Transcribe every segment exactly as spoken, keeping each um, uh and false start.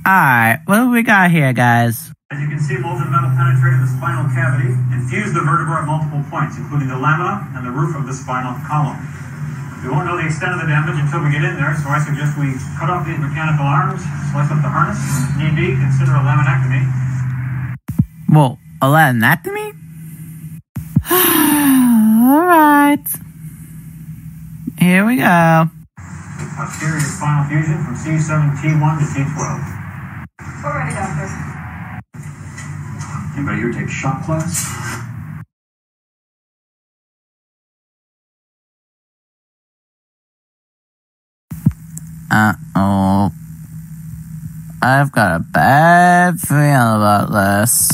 Alright, what do we got here, guys? As you can see, molten metal penetrated the spinal cavity and fused the vertebra at multiple points, including the lamina and the roof of the spinal column. We won't know the extent of the damage until we get in there, so I suggest we cut off these mechanical arms, slice up the harness, and if need be, consider a laminectomy. Whoa, a laminectomy? Alright. Here we go. Posterior spinal fusion from C seven T one to T twelve. We're ready, doctor. Anybody here take shop class? Uh-oh. I've got a bad feeling about this.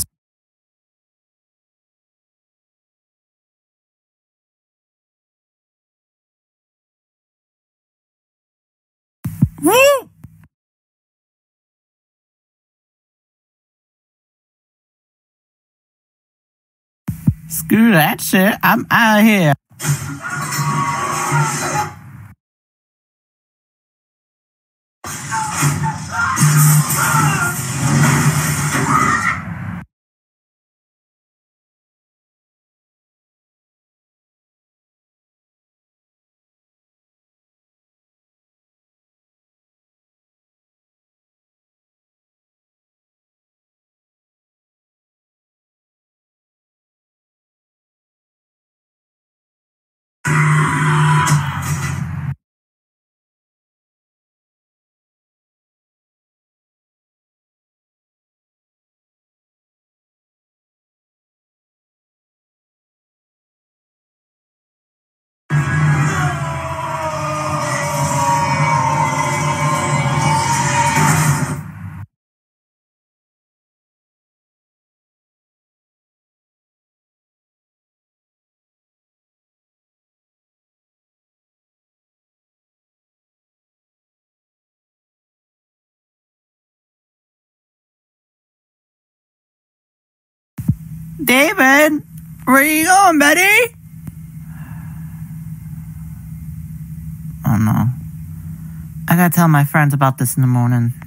Woo! Screw that shit. I'm out of here. David, where you going, buddy? Oh no. I gotta tell my friends about this in the morning.